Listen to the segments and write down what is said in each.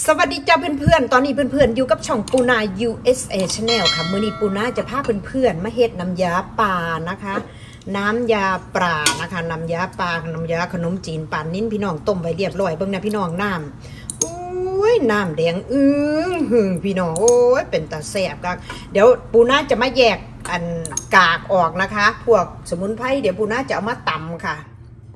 สวัสดีจ้าเพื่อนๆตอนนี้เพื่อนๆอยู่กับช่องปูนา USA Channel ค่ะมื้อนี้ปูนาจะพาเพื่อนๆมาเฮ็ดน้ำยาปลานะคะน้ำยาปลานะคะน้ำยาปลาน้ำยาขนมจีนป่านนิ้นพี่น้องต้มไว้เรียบร้อยเบิ่งนะพี่น้องน้ำโอ้ยน้ำแดงหึงพี่น้องโอ้ยเป็นตาแซ่บกักเดี๋ยวปูนาจะมาแยกอันกากออกนะคะพวกสมุนไพรเดี๋ยวปูนาจะเอามาตำค่ะ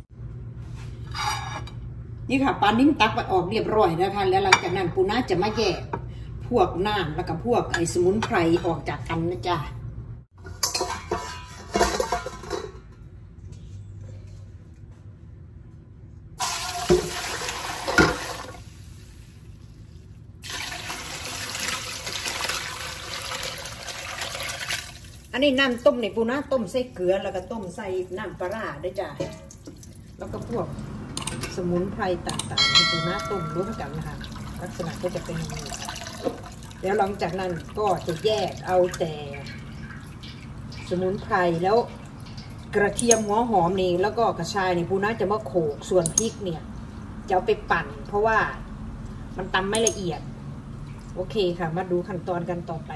นี่ค่ะปลานิ่มตักไปออกเรียบร้อยนะคะแล้วหลังจากนั้นปูน่าจะมาแยกพวกน้ำแล้วก็พวกไอสมุนไพรออกจากกันนะจ๊ะอันนี้น้ำต้มในปูน่าต้มใส่เกลือแล้วก็ต้มใส่น้ำปลาด้วยจ้ะแล้วก็พวกสมุนไพรต่างๆที่ปูน่าต้มร่วมกันนะคะลักษณะก็จะเป็นอย่างนี้แล้วหลังจากนั้นก็จะแยกเอาแต่สมุนไพรแล้วกระเทียมหัวหอมนี่แล้วก็กระชายนี่ปูน่าจะมาโขลกส่วนพริกเนี่ยจะเอาไปปั่นเพราะว่ามันตำไม่ละเอียดโอเคค่ะมาดูขั้นตอนกันต่อไป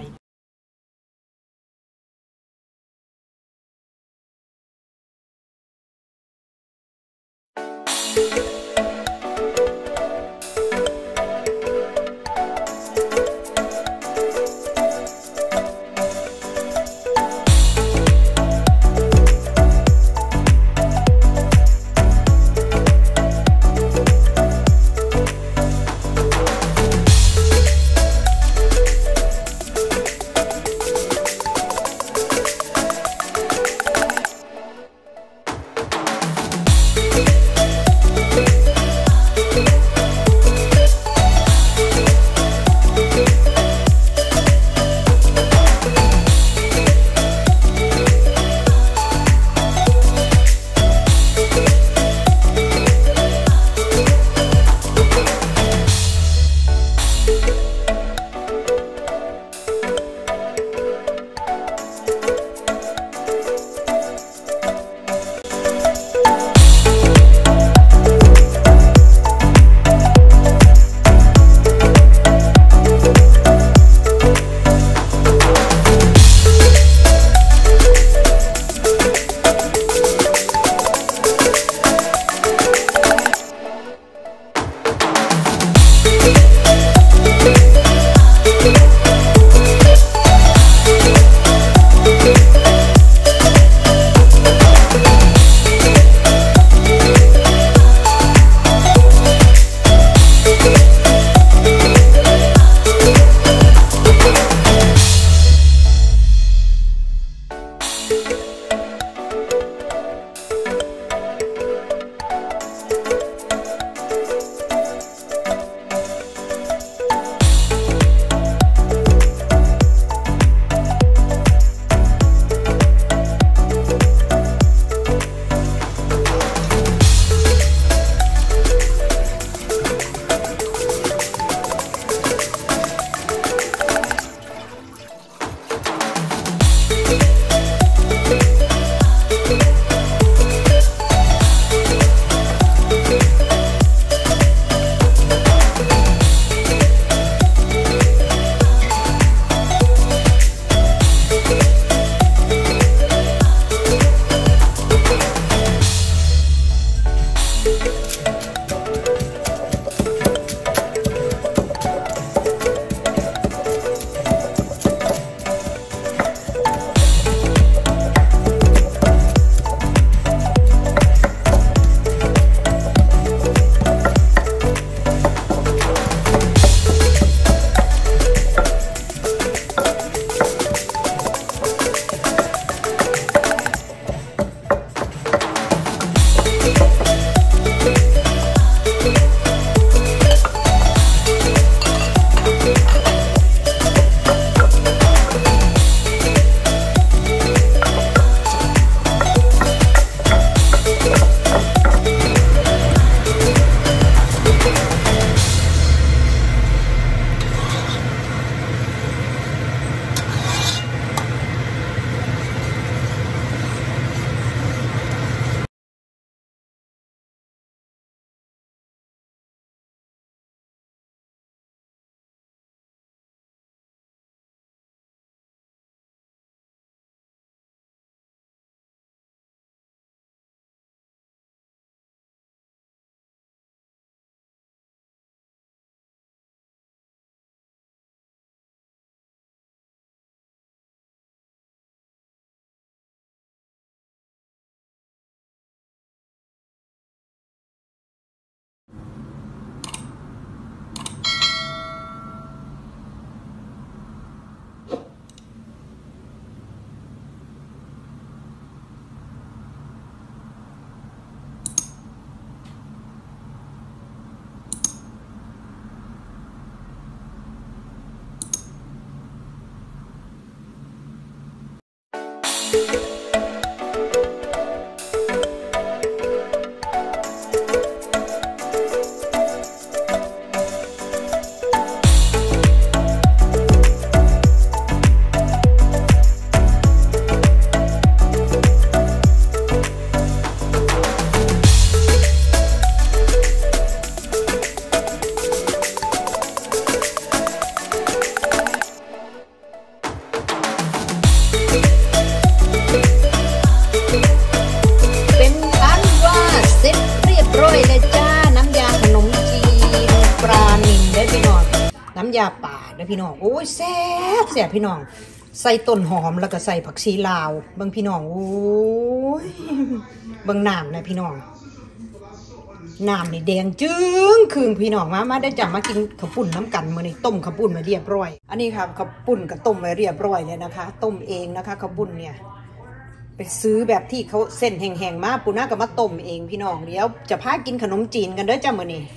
น้ำยาป่าเด้อพี่น้องโอ้ยแซ่บแซ่บพี่น้องใส่ต้นหอมแล้วก็ใส่ผักชีลาวเบิ่งพี่น้องโอ้ยเบิ่งน้ำนะพี่น้องน้ำนี่แดงจึ้งคืนพี่น้องมาได้จับมากินข้าวปุ้นน้ำกันมื้อนี้ต้มข้าวปุ้นมาเรียบร้อยอันนี้ครับข้าวปุ้นก็ต้มไว้เรียบร้อยเลยนะคะต้มเองนะคะข้าวปุ้นเนี่ยไปซื้อแบบที่เขาเส้นแห้งๆมาปูน่าก็มาต้มเองพี่น้องเดี๋ยวจะพากินขนมจีนกันเด้อจ้ามื้อนี้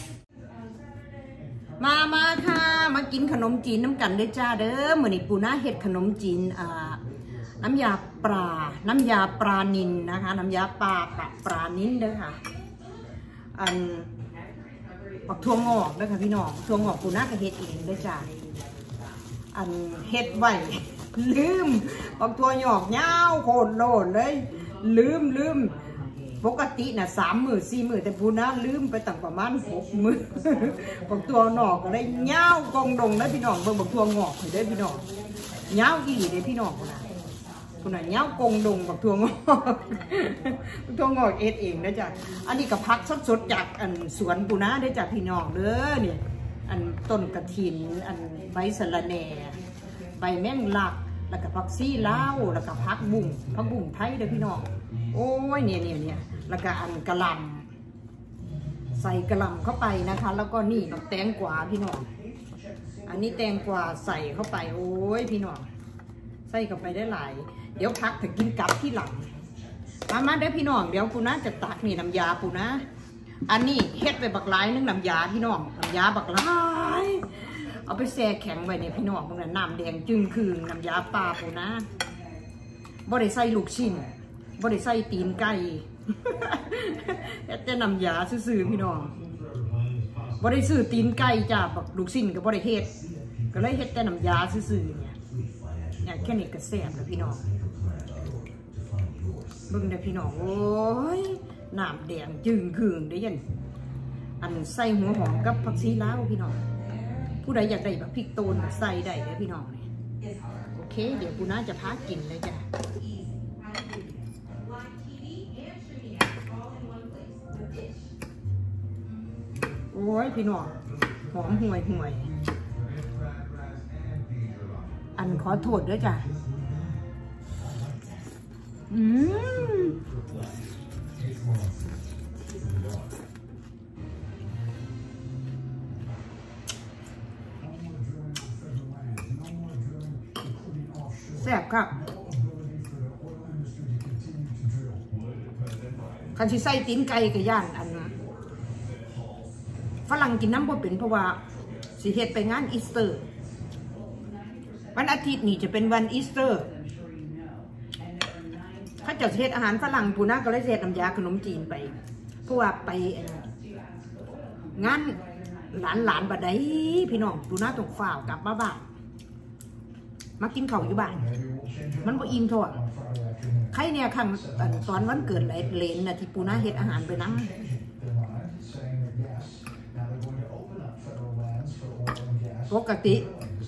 มาค่ะมากินขนมจีนน้ำกันเด้อจ้าเด้อมื้อนี้ปูน่าเฮ็ดขนมจีนน้ำยาปลานิลนะคะน้ำยาปลานิลเด้อค่ะปักทั่วงอกเด้อค่ะพี่น้องทั่วงอกปูน่าก็เฮ็ดเองเด้อจ้าเฮ็ดไว้ลืมปักทั่วงอกยาวโคตรโลดเลยลืมปกติน่ะ3 มื้อ 4 มื้อแต่ปูน่าลืมไปตั้งประมาณ6 มื้อปักทั่วงอกก็ได้ยาวกองดงแล้วพี่น้องเบิ่งปักทั่วงอกให้ได้พี่น้องยาวอีหลีเด้พี่น้องพุ่นน่ะเงากงดงกับทั่วงอกเองนะจ๊ะอันนี้ก็พักสดๆจากสวนปูน่าได้จากพี่น้องเด้อเนี่ยต้นกระถินใบสะระแหน่ใบแมงลักแล้วก็ผักซี่ลาวแล้วก็ผักบุ้งไทยเด้อพี่น้องโอ้ยเนี่ยแล้วก็กะหล่ำใส่กะหล่ำเข้าไปนะคะแล้วก็นี่กับแตงกวาพี่น้องอันนี้แตงกวาใส่เข้าไปโอ้ยพี่น้องใส่เข้าไปได้หลายเดี๋ยวพักถึงกินกับที่หลังมาได้พี่น้องเดี๋ยวปูน่าจะตักนี่น้ำยาปูน่าอันนี้เฮ็ดไปบักหลายนึงน้ำยาพี่น้องน้ำยาบักหลายเอาไปแช่แข็งไว้เนี่ยพี่น้องตรงนั้นน้ำแดงจึงคืนน้ำยาปลาปูน่าบ่ได้ใส่ลูกชิ้นบ่ได้ใส่ตีนไก่แต่น้ำยาซื่อๆพี่น้องบ่ได้ซื้อตีนไก่จ้าบักลูกชิ้นก็บ่ได้เฮ็ดก็เลยเฮ็ดแต่น้ำยาซื่อๆเนี่ยแค่นี้ก็แซ่บแล้วพี่น้องเบิ่งได้พี่น้องโอ้ยน้ำแดงจึงคืนได้ยันใส่หัวหอมกับผักชีลาวพี่น้องผู้ใดอยากได้แบบพริกโตนใส่ได้เลยพี่น้องโอเคเดี๋ยวปูน่าจะพากินเลยจ้ะโอ้ยพี่น้องหอมห่วยขอโทษด้วยจ้ะแซ่บครับคันที่ใส่ตีนไก่กับย่านฝรั่งกินน้ำบ่เป็นเพราะว่าสิเฮ็ดไปงานอีสเตอร์วันอาทิตย์นี่จะเป็นวันอีสเตอร์ถ้าจะเฮ็ดอาหารฝรั่งปูน่าก็เลยเฮ็ดน้ำยาขนมจีนไปเพราะว่าไปงานหลานบัดใดพี่น้องปูน่าต้องฝ่าวกลับมาบ้านมากินข้าวอยู่บ้านมันบ่อิ่มเท่าใครเนี่ยครั้งตอนวันเกิดเลนน่ะที่ปูน่าเฮ็ดอาหารไปนั่งปกติ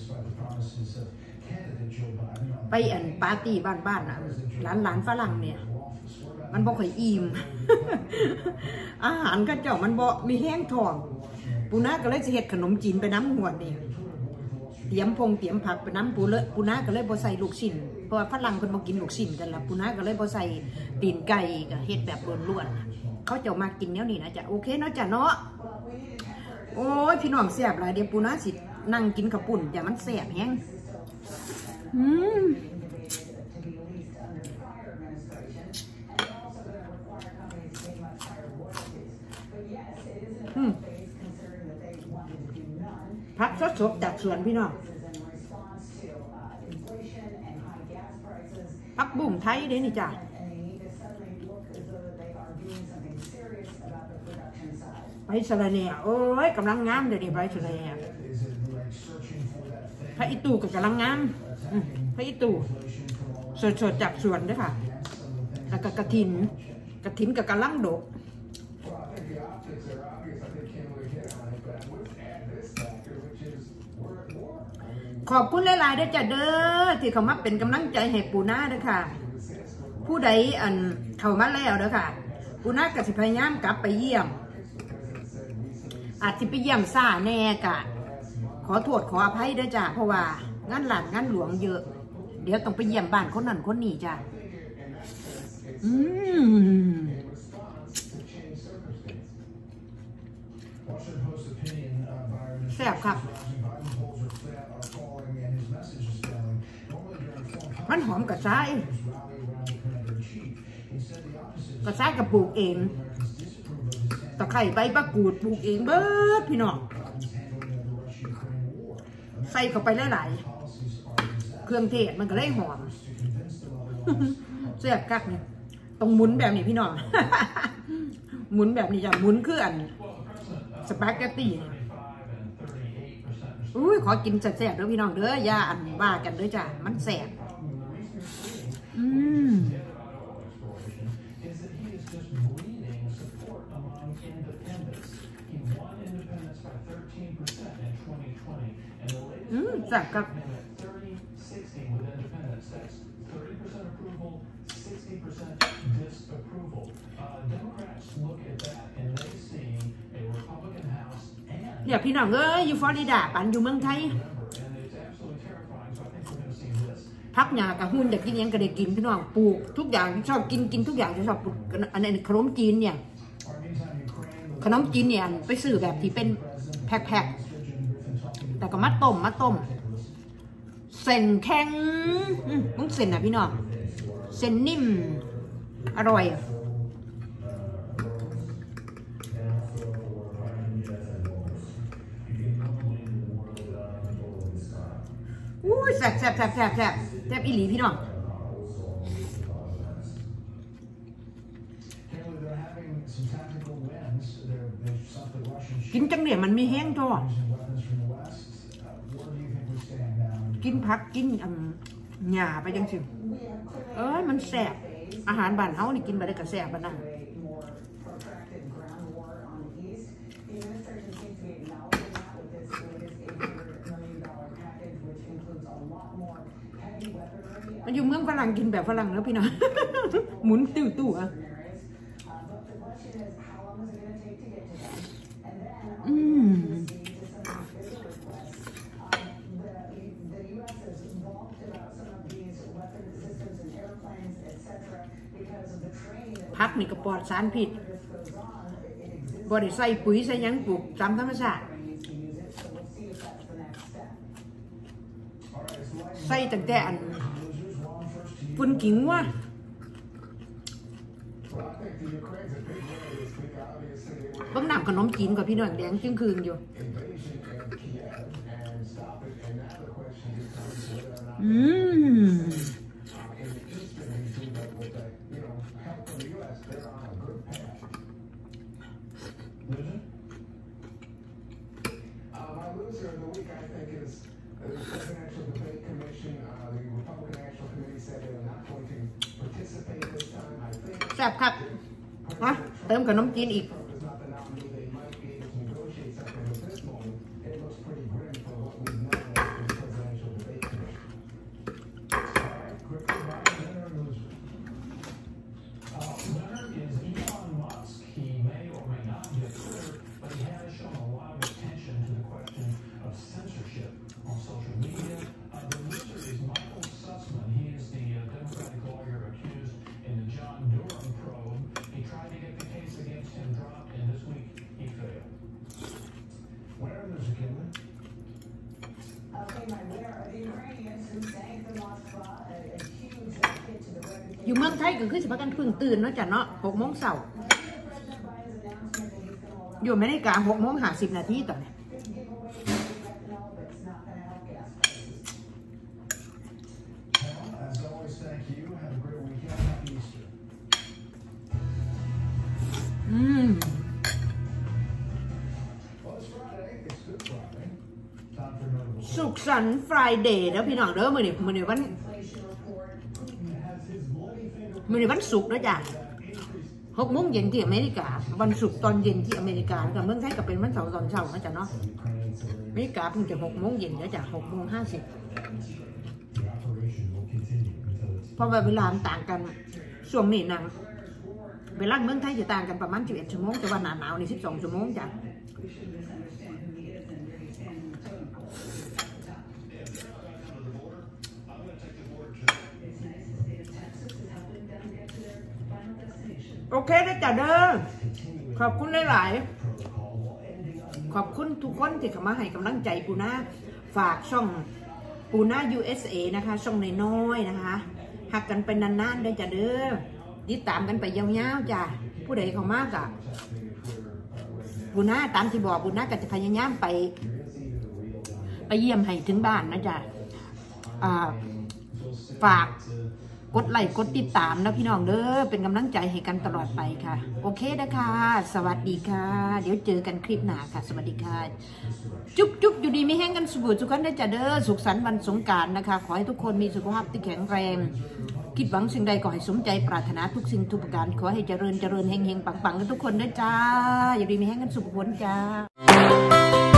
ไปปาร์ตี้บ้านน่ะหลานฝรั่งเนี่ยมันบ่ค่อยอิ่ม อาหารก็เจ้ามันบ่มีแห้งท้องปูน่าก็เลยจะเฮ็ดขนมจีนไปน้ำหวดนี่เตรียมผักไปน้ำปูน่าก็เลยบ่ใส่ลูกชิ้นเพราะว่าฝรั่งเพิ่นบ่กินลูกชิ้นกันละปูน่าก็เลยบ่ใส่ตีนไก่ก็เฮ็ดแบบล้วนๆเขาจะมากินแนวนี้นะจ๊ะโอเคเนาะจ้ะเนาะโอ้ยพี่น้องแซ่บหลายเดี๋ยวปูน่าสินั่งกินข้าวปุ้นอย่ามันแซ่บแฮงผักสดๆจากสวนพี่น้องผักบุ้งไทยเด้นี่จ้ะใบสะระแหน่โอ้ยกำลังงามเดี๋ยวนี้ใบสะระแหน่พระอิตูก็กำลังงามพระอิตูสดๆจากสวนด้วยค่ะแล้วก็กระถินกับกำลังดกขอบคุณหลายๆด้วยจ้ะเด้อที่เขามาเป็นกำลังใจให้ปูน่าด้วยค่ะผู้ใดเข้ามาแล้วเด้อค่ะปูน่าก็สิพยายามกลับไปเยี่ยมอาจจะไปเยี่ยมซ่าแน่กะขอโทษขออภัยด้วยจ้ะเพราะว่างานหลานงานหลวงเยอะเดี๋ยวต้องไปเยี่ยมบ้านคนนั้นคนนี้จ้ะแซ่บครับมันหอมกระชายกระปลูกเองตะไคร้ใบมะกรูดปลูกเองเบิดพี่น้องใส่เข้าไปหลายๆเครื่องเทศมันก็เลยหอมแซ่บกักเนี่ยต้องหมุนแบบนี้พี่น้อง หมุนแบบนี้จ้ะหมุนคืออันสปาเกตตี้อุ้ยขอกินแซ่บๆเด้อพี่น้องเด้อย่าอันว่ากันเด้อจ้ะมันแซ่บแซ่บกับเนี่ยพี่น้องเอ้ยอยู่ฟลอริดาปันอยู่เมืองไทยพักหยากับหุ้นอยากกินยังก็ได้กินพี่น้องปลูกทุกอย่างชอบกินทุกอย่างชอบปลูกอันนี้ขนมจีนเนี่ยไปซื้อแบบที่เป็นแพ็คแต่ก็มาต้มเส้นแข็งมึงเส้นอ่ะพี่น้องเส้นนิ่มอร่อยอุ้ยแซ่บอีหลีพี่น้องกินจังเนี่ยมันมีแห้งจ้อกินผักกินหญ้าไปจังสิมันแซ่บอาหารบ้านเฮานี่กินไปได้ก็แซ่บบ้านนั้นมันอยู่เมืองฝรั่งกินแบบฝรั่งแล้วพี่น้อง หมุนตู้อ่ะพักนี่ก็ปลอดสารพิษบ่ได้ใส่ปุ๋ยใส่หยังปลูกตามธรรมชาติใส่ตั้งแต่อันฝุ่นขิงว่าบางน้ำขนมจีนกับพี่น้องแดงจึงคืนอยู่แซ่บครับมาเติมขนมจีนอีกอยู่เมืองไทยก็คือสิบกันพึ่งตื่นเนาะจ้ะเนาะ6 โมงเช้าอยู่อเมริกา6 โมง 50 นาทีต่อเนี่ยสุขสันต์ฟรายเดย์แล้วพี่น้องเด้อมื้อนี้วันศุกร์นะจ๊ะ6 โมงเย็นที่อเมริกาวันศุกร์ตอนเย็นที่อเมริกากับเมืองไทยก็เป็นวันเสาร์ตอนเช้านะจ๊ะเนาะอเมริกาเพิ่งจะ6 โมงเย็นนะจ๊ะ6 โมง 50เพราะว่าเวลาต่างกันช่วงนี้นางเวลาเมืองไทยจะต่างกันประมาณ11 ชั่วโมงแต่ว่าหน้าหนาวนี่12 ชั่วโมงจ้ะโอเคได้จ้ะเด้อขอบคุณหลายๆขอบคุณทุกคนที่เข้ามาให้กำลังใจปูนาฝากช่องปูนา USA นะคะช่องน้อยๆนะคะหักกันไปนานๆได้จ้ะเด้อติดตามกันไปยาวๆจ้ะผู้ใดเข้ามากะปูนาตามที่บอกปูนาก็จะพยายามไปเยี่ยมให้ถึงบ้านนะจ๊ะฝากกดไลค์กดติดตามนะพี่น้องเด้อเป็นกำลังใจให้กันตลอดไปค่ะโอเคนะคะสวัสดีค่ะเดี๋ยวเจอกันคลิปหน้าค่ะสวัสดีค่ะจุ๊บจุ๊บอยู่ดีไม่แห้งกันสุขสุขกันได้จ้ะเด้อสุขสันต์วันสงกรานต์นะคะขอให้ทุกคนมีสุขภาพที่แข็งแรงคิดหวังสิ่งใดก็ให้สมใจปรารถนาทุกสิ่งทุกประการขอให้เจริญเฮงๆปังๆกันทุกคนด้วยจ้าอยู่ดีไม่แห้งกันสุขผลจ้า